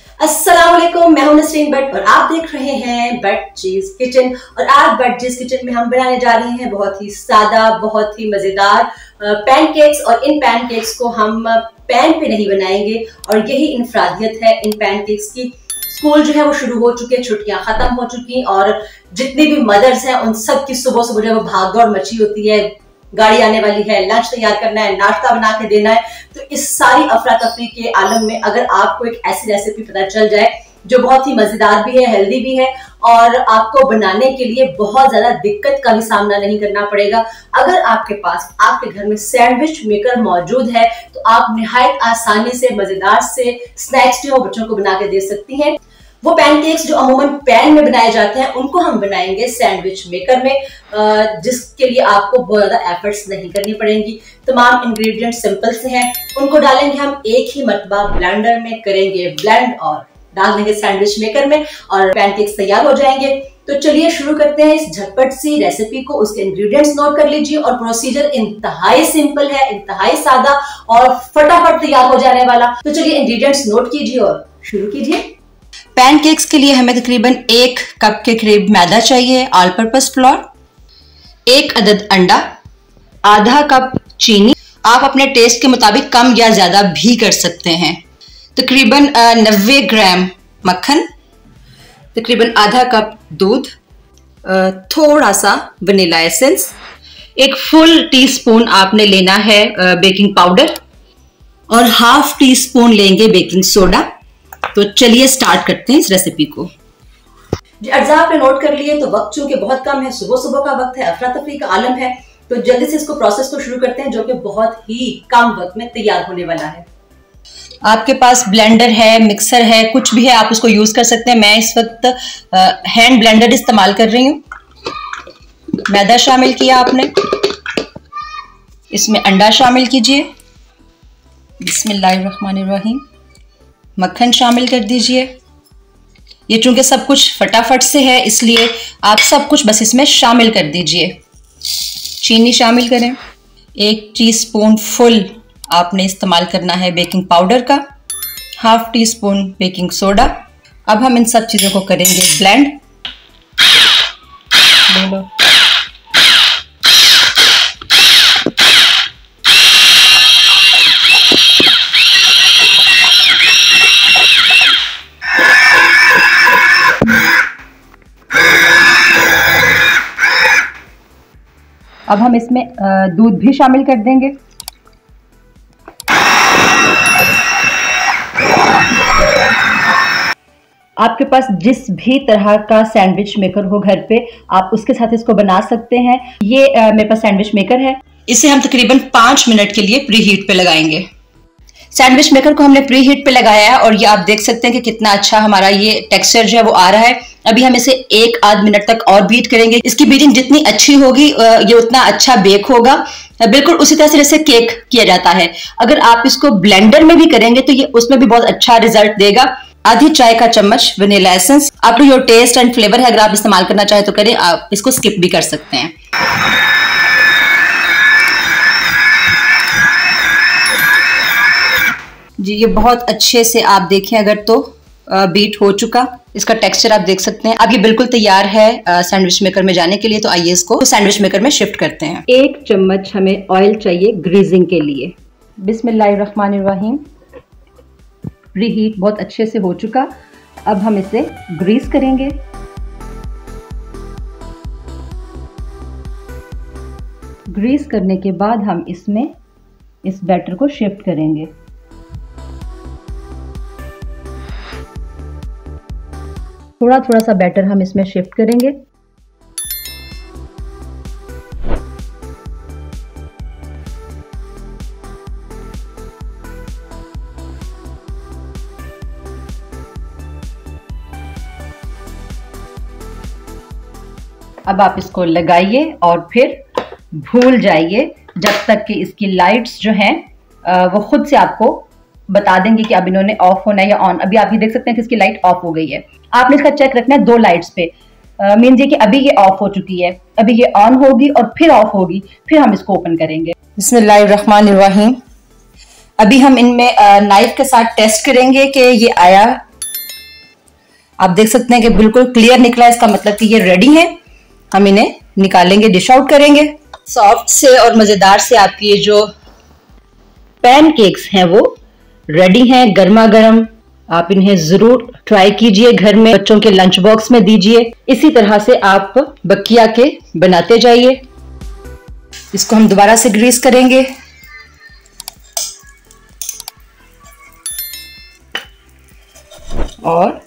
अस्सलाम वालेकुम, मैं हूं नसरीन भट्ट और आप देख रहे हैं भट्ट चीज किचन। और आज भट्ट चीज किचन में हम बनाने जा रहे हैं बहुत ही सादा, बहुत ही मजेदार पैनकेक्स। और इन पैनकेक्स को हम पैन पे नहीं बनाएंगे और यही इनफरादियत है इन पैनकेक्स की। स्कूल जो है वो शुरू हो चुके हैं, छुट्टियां खत्म हो चुकी और जितनी भी मदर्स हैं उन सब की सुबह सुबह जो है वो भाग दौड़ मची होती है। गाड़ी आने वाली है, लंच तैयार करना है, नाश्ता बना के देना है। तो इस सारी अफरा तफरी के आलम में अगर आपको एक ऐसी रेसिपी पता चल जाए जो बहुत ही मजेदार भी है, हेल्दी भी है और आपको बनाने के लिए बहुत ज्यादा दिक्कत का भी सामना नहीं करना पड़ेगा, अगर आपके पास आपके घर में सैंडविच मेकर मौजूद है तो आप निहायत आसानी से मजेदार से स्नैक्स जो बच्चों को बना के दे सकती हैं। वो पैनकेक्स जो अमूमन पैन में बनाए जाते हैं उनको हम बनाएंगे सैंडविच मेकर में, जिसके लिए आपको बहुत ज्यादा एफर्ट्स नहीं करनी पड़ेंगी। तमाम इंग्रेडिएंट सिंपल से हैं, उनको डालेंगे हम एक ही मरतबा ब्लेंडर में, करेंगे ब्लेंड और डाल देंगे सैंडविच मेकर में और पैनकेक्स तैयार हो जाएंगे। तो चलिए शुरू करते हैं इस झटपट सी रेसिपी को। उसके इंग्रेडिएंट्स नोट कर लीजिए और प्रोसीजर इंतहाई सिंपल है, इंतहाई सादा और फटाफट तैयार हो जाने वाला। तो चलिए इंग्रेडिएंट्स नोट कीजिए और शुरू कीजिए। पैनकेक्स के लिए हमें तकरीबन 1 कप के करीब मैदा चाहिए, ऑल पर्पस फ्लोर, 1 अदद अंडा, आधा कप चीनी, आप अपने टेस्ट के मुताबिक कम या ज्यादा भी कर सकते हैं, तकरीबन 90 ग्राम मक्खन, तकरीबन आधा कप दूध, थोड़ा सा वनीला एसेंस, 1 फुल टीस्पून आपने लेना है बेकिंग पाउडर और ½ टीस्पून लेंगे बेकिंग सोडा। तो चलिए स्टार्ट करते हैं इस रेसिपी को। जी अज्जा आपने नोट कर लिए। तो वक्त चूंकि बहुत कम है, सुबह सुबह का वक्त है, अफरा तफरी का आलम है, तो जल्दी से इसको प्रोसेस को शुरू करते हैं जो कि बहुत ही कम वक्त में तैयार होने वाला है। आपके पास ब्लेंडर है, मिक्सर है, कुछ भी है, आप उसको यूज कर सकते हैं। मैं इस वक्त हैंड ब्लेंडर इस्तेमाल कर रही हूँ। मैदा शामिल किया आपने, इसमें अंडा शामिल कीजिए, बिस्मिल्लाहिर्रहमानिर्रहीम, मक्खन शामिल कर दीजिए। ये चूंकि सब कुछ फटाफट से है इसलिए आप सब कुछ बस इसमें शामिल कर दीजिए। चीनी शामिल करें, 1 टीस्पून फुल आपने इस्तेमाल करना है बेकिंग पाउडर का, ½ टीस्पून बेकिंग सोडा। अब हम इन सब चीज़ों को करेंगे ब्लेंड। अब हम इसमें दूध भी शामिल कर देंगे। आपके पास जिस भी तरह का सैंडविच मेकर हो घर पे, आप उसके साथ इसको बना सकते हैं। ये मेरे पास सैंडविच मेकर है, इसे हम तकरीबन 5 मिनट के लिए प्री हीट पे लगाएंगे। सैंडविच मेकर को हमने प्री हीट पे लगाया है और ये आप देख सकते हैं कि कितना अच्छा हमारा ये टेक्सचर जो है वो आ रहा है। अभी हम इसे 1 आध मिनट तक और बीट करेंगे। इसकी बीटिंग जितनी अच्छी होगी ये उतना अच्छा बेक होगा, बिल्कुल उसी तरह से जैसे केक किया जाता है। अगर आप इसको ब्लेंडर में भी करेंगे तो ये उसमें भी बहुत अच्छा रिजल्ट देगा। आधी चाय का चम्मच वनीला एसेंस, आप योर टेस्ट एंड फ्लेवर है, अगर आप इस्तेमाल करना चाहें तो करें, आप इसको स्किप भी कर सकते हैं। जी ये बहुत अच्छे से आप देखें अगर तो बीट हो चुका, इसका टेक्सचर आप देख सकते हैं। अब ये बिल्कुल तैयार है सैंडविच मेकर में जाने के लिए। तो आइए इसको सैंडविच मेकर में शिफ्ट करते हैं। 1 चम्मच हमें ऑयल चाहिए ग्रीजिंग के लिए। बिस्मिल्लाहिर्रहमानिर्रहीम, प्रीहीट बहुत अच्छे से हो चुका। अब हम इसे ग्रीस करेंगे। ग्रीस करने के बाद हम इसमें इस बैटर को शिफ्ट करेंगे। थोड़ा थोड़ा सा बैटर हम इसमें शिफ्ट करेंगे। अब आप इसको लगाइए और फिर भूल जाइए जब तक कि इसकी लाइट्स जो हैं वो खुद से आपको बता देंगे कि अब इन्होंने ऑफ होना है या ऑन। अभी आप ये देख सकते हैं कि इसकी लाइट ऑफ हो गई है। आपने इसका चेक रखना है 2 लाइट्स पे। मीन ये कि अभी ये ऑफ हो चुकी है, अभी ये ऑन होगी और फिर ऑफ होगी, फिर हम इसको ओपन करेंगे। बिस्मिल्लाहिर्रहमानिर्रहीम। अभी हम इनमें नाइफ के साथ टेस्ट करेंगे कि ये आया आप देख सकते हैं कि बिल्कुल क्लियर निकला, इसका मतलब कि ये रेडी है। हम इन्हें निकालेंगे, डिश आउट करेंगे। सॉफ्ट से और मजेदार से आपकी ये जो पैनकेक्स हैं वो रेडी हैं, गर्मा गर्म। आप इन्हें जरूर ट्राई कीजिए, घर में बच्चों के लंच बॉक्स में दीजिए। इसी तरह से आप बकिया के बनाते जाइए। इसको हम दोबारा से ग्रीस करेंगे और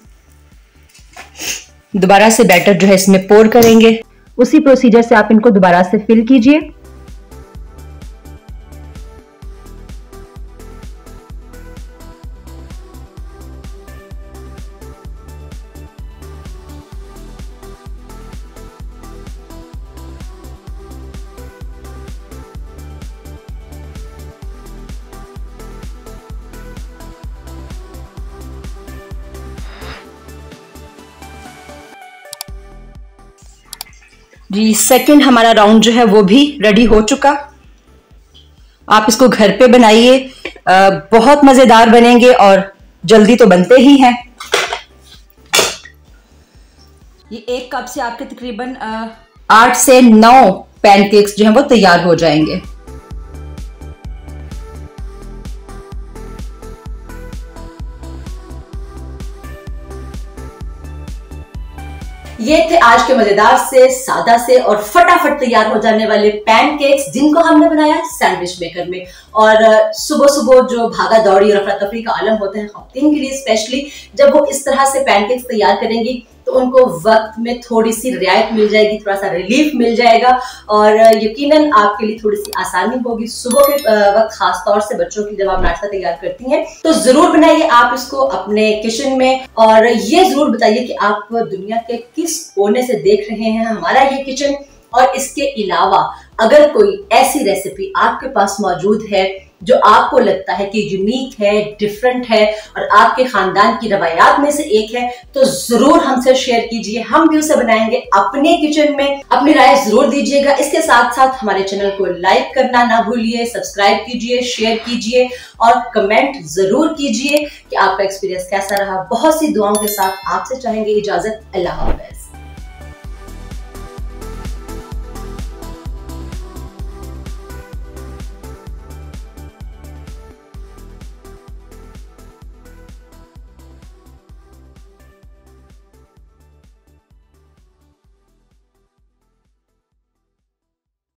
दोबारा से बैटर जो है इसमें पोर करेंगे। उसी प्रोसीजर से आप इनको दोबारा से फिल कीजिए। जी, सेकंड हमारा राउंड जो है वो भी रेडी हो चुका। आप इसको घर पे बनाइए, बहुत मजेदार बनेंगे और जल्दी तो बनते ही हैं। ये 1 कप से आपके तकरीबन 8 से 9 पैनकेक्स जो हैं वो तैयार हो जाएंगे। ये थे आज के मजेदार से, सादा से और फटाफट तैयार हो जाने वाले पैनकेक्स, जिनको हमने बनाया सैंडविच मेकर में। और सुबह सुबह जो भागा दौड़ी और अफरा तफरी का आलम होता है खवातीन के लिए स्पेशली, जब वो इस तरह से पैनकेक्स तैयार करेंगी तो उनको वक्त में थोड़ी सी रियायत मिल जाएगी, थोड़ा सा रिलीफ मिल जाएगा और यकीनन आपके लिए थोड़ी सी आसानी होगी। सुबह के वक्त खास तौर से बच्चों की जब आप नाश्ता तैयार करती हैं तो जरूर बनाइए आप इसको अपने किचन में, और ये जरूर बताइए कि आप दुनिया के किस कोने से देख रहे हैं हमारा ये किचन। और इसके अलावा अगर कोई ऐसी रेसिपी आपके पास मौजूद है जो आपको लगता है कि यूनिक है, डिफरेंट है और आपके खानदान की रवायात में से एक है, तो जरूर हमसे शेयर कीजिए। हम भी उसे बनाएंगे अपने किचन में। अपनी राय जरूर दीजिएगा। इसके साथ साथ हमारे चैनल को लाइक करना ना भूलिए, सब्सक्राइब कीजिए, शेयर कीजिए और कमेंट जरूर कीजिए कि आपका एक्सपीरियंस कैसा रहा। बहुत सी दुआओं के साथ आपसे चाहेंगे इजाजत। अल्लाह हाफ़िज़।